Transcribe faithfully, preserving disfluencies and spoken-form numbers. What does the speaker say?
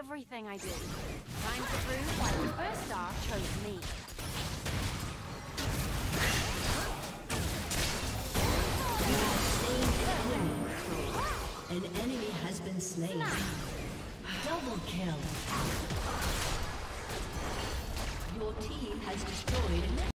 everything I do. Time to prove why the first star chose me. An enemy has been slain. Double kill. Your team has destroyed an